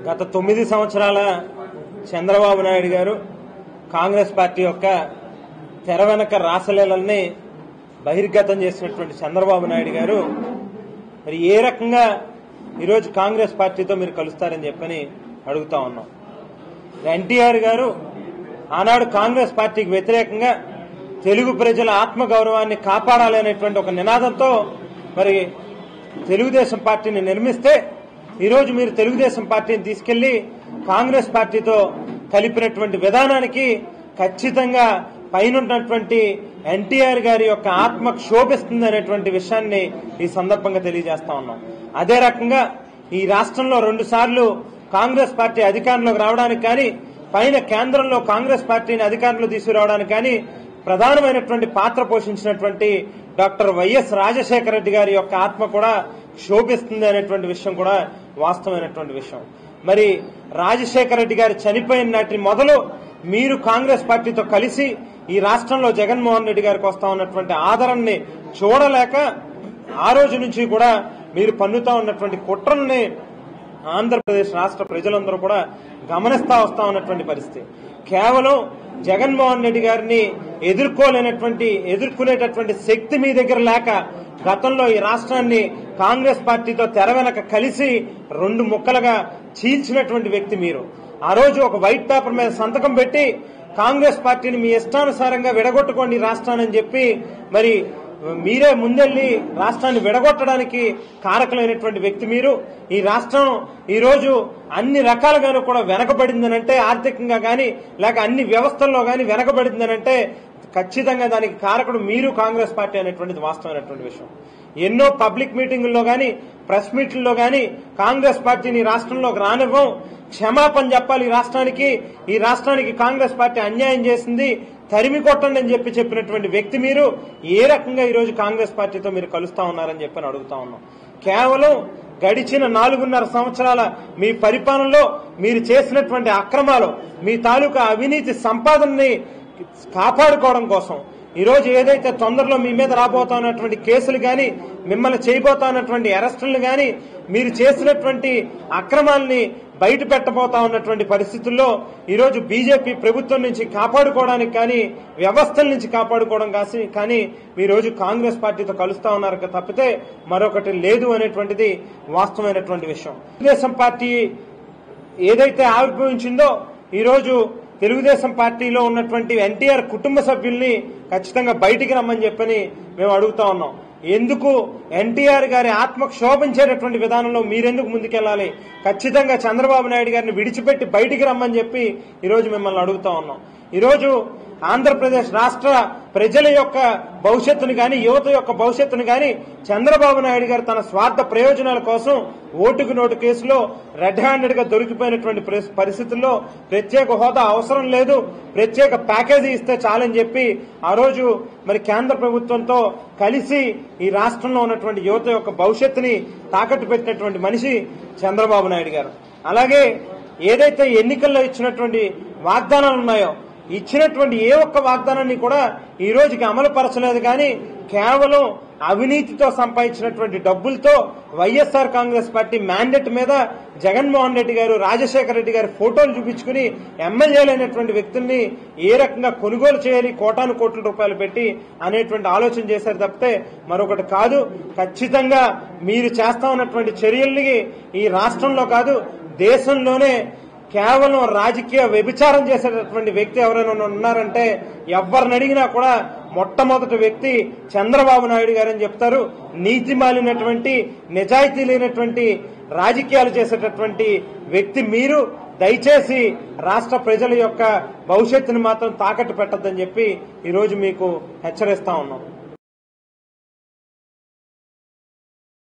గత 9 సంవత్సరాల చంద్రబాబు నాయుడు గారు కాంగ్రెస్ పార్టీ యొక్క తెర వెనక రాసలీలల్ని బహిర్గతం చేసినటువంటి చంద్రబాబు నాయుడు గారు మరి ఏ రకంగా ఈరోజు కాంగ్రెస్ పార్టీతో మీరు కలుస్తారని చెప్పని అడుగుతా ఉన్నాం. ఎన్టీఆర్ గారు ఆనాడు కాంగ్రెస్ పార్టీకి వ్యతిరేకంగా తెలుగు ప్రజల ఆత్మగౌరవాన్ని కాపాడాలి అనేటువంటి ఒక నినాదంతో మరి తెలుగుదేశం పార్టీని నిర్మిస్తే ఈరోజు మీరు తెలుగుదేశం పార్టీని తీసుకెళ్లి కాంగ్రెస్ పార్టీతో కలిపినటువంటి విధానానికి ఖచ్చితంగా పైనున్నటువంటి ఎన్టీఆర్ గారి యొక్క ఆత్మ క్షోభిస్తుంది అనేటువంటి విషయాన్ని ఈ సందర్భంగా తెలియజేస్తా ఉన్నాం. అదే రకంగా ఈ రాష్ట్రంలో 2 సార్లు కాంగ్రెస్ పార్టీ అధికారంలోకి రావడానికి కానీ పైన కేంద్రంలో కాంగ్రెస్ పార్టీని అధికారంలో తీసుకురావడానికి కానీ ప్రధానమైనటువంటి పాత్ర పోషించినటువంటి డాక్టర్ వైఎస్ రాజశేఖర రెడ్డి గారి యొక్క ఆత్మ కూడా క్షోభిస్తుంది అనేటువంటి విషయం కూడా వాస్తవమైనటువంటి విషయం. మరి రాజశేఖర రెడ్డి గారు చనిపోయిన నాటి మొదలు మీరు కాంగ్రెస్ పార్టీతో కలిసి ఈ రాష్ట్రంలో జగన్మోహన్ రెడ్డి గారికి వస్తా ఉన్నటువంటి ఆదరణని చూడలేక ఆ రోజు నుంచి కూడా మీరు పన్నుతా ఉన్నటువంటి కుట్రల్ని ఆంధ్రప్రదేశ్ రాష్ట్ర ప్రజలందరూ కూడా గమనిస్తా వస్తా ఉన్నటువంటి పరిస్థితి. కేవలం జగన్మోహన్ రెడ్డి గారిని ఎదుర్కొనేటటువంటి శక్తి మీ దగ్గర లేక గతంలో ఈ రాష్ట్రాన్ని కాంగ్రెస్ పార్టీతో తెర వెనక కలిసి 2 ముక్కలుగా చీల్చినటువంటి వ్యక్తి మీరు. ఆ రోజు ఒక వైట్ పేపర్ మీద సంతకం పెట్టి కాంగ్రెస్ పార్టీని మీ ఇష్టానుసారంగా విడగొట్టుకోండి రాష్ట్రాన్ని అని చెప్పి మరి మీరే ముందెళ్లి రాష్ట్రాన్ని విడగొట్టడానికి కారకులైనటువంటి వ్యక్తి మీరు. ఈ రాష్ట్రం ఈ రోజు అన్ని రకాలుగాను కూడా వెనకబడిందనంటే ఆర్థికంగా గాని లేక అన్ని వ్యవస్థల్లో గాని వెనకబడిందనంటే ఖచ్చితంగా దానికి కారకుడు మీరు కాంగ్రెస్ పార్టీ అనేటువంటిది వాస్తవమైనటువంటి విషయం. ఎన్నో పబ్లిక్ మీటింగుల్లో గాని ప్రెస్ మీట్లలో గాని కాంగ్రెస్ పార్టీని రాష్ట్రంలోకి రానివ్వం, క్షమాపణ చెప్పాలి ఈ రాష్ట్రానికి కాంగ్రెస్ పార్టీ అన్యాయం చేసింది, తరిమి కొట్టండి అని చెప్పినటువంటి వ్యక్తి మీరు. ఏ రకంగా ఈ రోజు కాంగ్రెస్ పార్టీతో మీరు కలుస్తా ఉన్నారని చెప్పని అడుగుతా ఉన్నాం. కేవలం గడిచిన 4.5 సంవత్సరాల మీ పరిపాలనలో మీరు చేసినటువంటి అక్రమాలు, మీ తాలూకా అవినీతి సంపాదనని కాపాడుకోవడం కోసం ఈ రోజు ఏదైతే తొందరలో మీ మీద రాబోతా ఉన్నటువంటి కేసులు గాని మిమ్మల్ని చేయబోతా ఉన్నటువంటి అరెస్టులను గాని మీరు చేసినటువంటి అక్రమాలని బయట పెట్టబోతా ఉన్నటువంటి పరిస్థితుల్లో ఈరోజు బీజేపీ ప్రభుత్వం నుంచి కాపాడుకోవడానికి కానీ వ్యవస్థల నుంచి కాపాడుకోవడం కానీ ఈ రోజు కాంగ్రెస్ పార్టీతో కలుస్తా ఉన్నారు తప్పితే మరొకటి లేదు అనేటువంటిది వాస్తవమైనటువంటి విషయం. తెలుగుదేశం పార్టీ ఏదైతే ఆవిర్భవించిందో ఈరోజు తెలుగుదేశం పార్టీలో ఉన్నటువంటి ఎన్టీఆర్ కుటుంబ సభ్యుల్ని ఖచ్చితంగా బయటికి రమ్మని చెప్పని మేము అడుగుతా ఉన్నాం. ఎందుకు ఎన్టీఆర్ గారి ఆత్మ క్షోభించేటటువంటి విధానంలో మీరెందుకు ముందుకెళ్లాలి? ఖచ్చితంగా చంద్రబాబు నాయుడు గారిని విడిచిపెట్టి బయటికి రమ్మని చెప్పి ఈరోజు మిమ్మల్ని అడుగుతా ఉన్నాం. ఈరోజు ఆంధ్రప్రదేశ్ రాష్ట్ర ప్రజల యొక్క భవిష్యత్తును గాని యువత యొక్క భవిష్యత్తును గాని చంద్రబాబు నాయుడు గారు తన స్వార్థ ప్రయోజనాల కోసం ఓటుకు నోటు కేసులో రెడ్ హ్యాండెడ్ గా దొరికిపోయినటువంటి పరిస్థితుల్లో ప్రత్యేక హోదా అవసరం లేదు, ప్రత్యేక ప్యాకేజీ ఇస్తే చాలని చెప్పి ఆ రోజు మరి కేంద్ర ప్రభుత్వంతో కలిసి ఈ రాష్ట్రంలో ఉన్నటువంటి యువత యొక్క భవిష్యత్తుని తాకట్టు పెట్టినటువంటి మనిషి చంద్రబాబు నాయుడు గారు. అలాగే ఏదైతే ఎన్నికల్లో ఇచ్చినటువంటి వాగ్దానాలు ఉన్నాయో ఇచ్చినటువంటి ఏ ఒక్క వాగ్దానాన్ని కూడా ఈ రోజుకి అమలు పరచలేదు కానీ కేవలం అవినీతితో సంపాదించినటువంటి డబ్బులతో వైఎస్ఆర్ కాంగ్రెస్ పార్టీ మ్యాండేట్ మీద జగన్మోహన్ రెడ్డి గారు రాజశేఖర రెడ్డి గారి ఫోటోలు చూపించుకుని ఎమ్మెల్యేలైనటువంటి వ్యక్తుల్ని ఏ రకంగా కొనుగోలు చేయాలి కోటాను కోట్ల రూపాయలు పెట్టి అనేటువంటి ఆలోచన చేశారు తప్పితే మరొకటి కాదు. ఖచ్చితంగా మీరు చేస్తా ఉన్నటువంటి చర్యల్ని ఈ రాష్ట్రంలో కాదు దేశంలోనే కేవలం రాజకీయ వ్యభిచారం చేసేటటువంటి వ్యక్తి ఎవరైనా ఉన్నారంటే ఎవరిని అడిగినా కూడా మొట్టమొదటి వ్యక్తి చంద్రబాబు నాయుడు గారని చెప్తారు. నీతి మాలినటువంటి నిజాయితీ లేనటువంటి రాజకీయాలు చేసేటటువంటి వ్యక్తి మీరు. దయచేసి రాష్ట్ర ప్రజల యొక్క భవిష్యత్తుని మాత్రం తాకట్టు పెట్టొద్దని చెప్పి ఈరోజు మీకు హెచ్చరిస్తా ఉన్నాం.